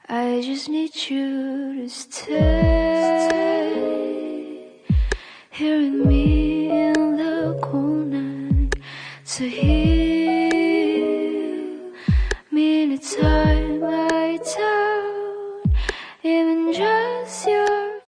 I just need you to stay here with me in the cold night to heal me in the time I die.